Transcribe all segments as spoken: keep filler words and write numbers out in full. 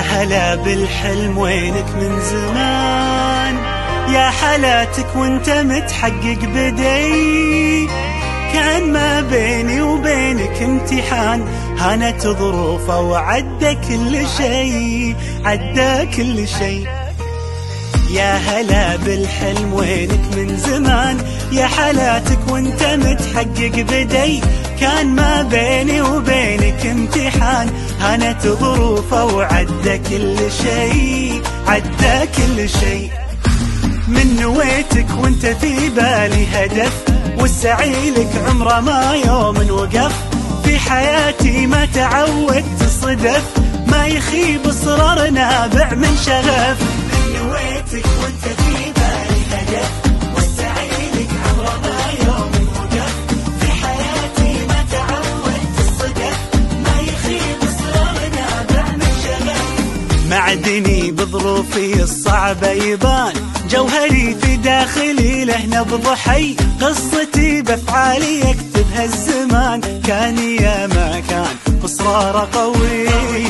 هلا بالحلم وينك من زمان، يا حالاتك وانت متحقق بدي. كان ما بيني وبينك امتحان، هانت ظروفه وعدى كل شي، عدى كل شي. يا هلا بالحلم وينك من زمان، يا حالاتك وانت متحقق بدي. كان ما بيني وبينك امتحان، هانت ظروفه وعدى كل شي، عدى كل شي. من نويتك وانت في بالي هدف، والسعي لك عمره ما يوم وقف. في حياتي ما تعودت صدف، ما يخيب اصرار نابع من شغف. من نويتك وانت في بالي هدف، والسعي لك عمره ما يوم وقف. في حياتي ما تعودت الصدف، ما يخيب اصرار نابع من شغف. معدني بظروفي الصعبة يبان، جوهري في داخلي له نبض حي. قصتي بافعالي يكتبها الزمان، كان يا ما كان بصرار قوي،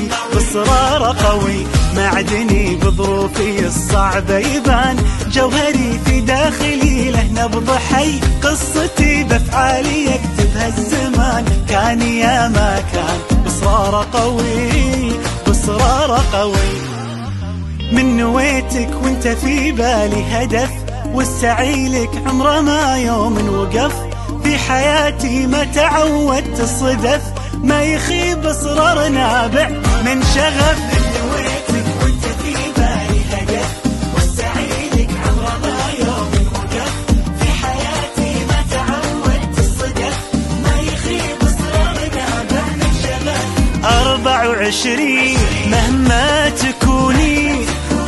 بصرار قوي. معدني بظروفي الصعبة يبان، جوهري في داخلي له نبض حي. قصتي بافعالي يكتبها الزمان، كان يا ما كان بصرار قوي، بصرار قوي. من نويتك وانت في بالي هدف، والسعي لك عمره ما يوم وقف. في حياتي ما تعودت الصدف، ما يخيب اصرار نابع من شغف. من نويتك وانت في بالي هدف، والسعي لك عمره ما يوم وقف. في حياتي ما تعودت الصدف، ما يخيب اصرار نابع من شغف. أربع وعشرين مهما تكوني،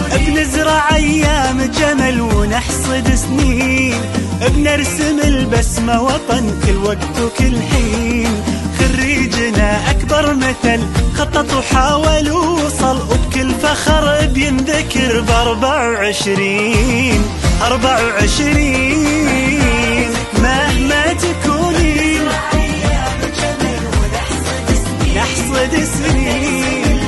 بنزرع أيام جمل ونحصد سنين. بنرسم البسمة وطن كل وقت وكل حين. خريجنا أكبر مثل خطط وحاول ووصل، وبكل فخر بينذكر بأربع وعشرين. أربع وعشرين مهما تكوني، نحصد سنين.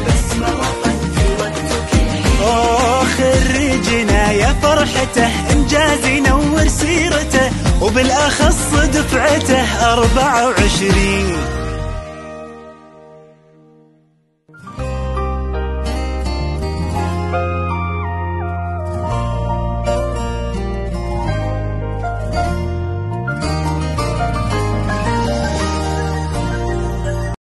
أوه خريجنا يا فرحته، إنجاز ينور سيرته، وبالأخص دفعته أربع وعشرين.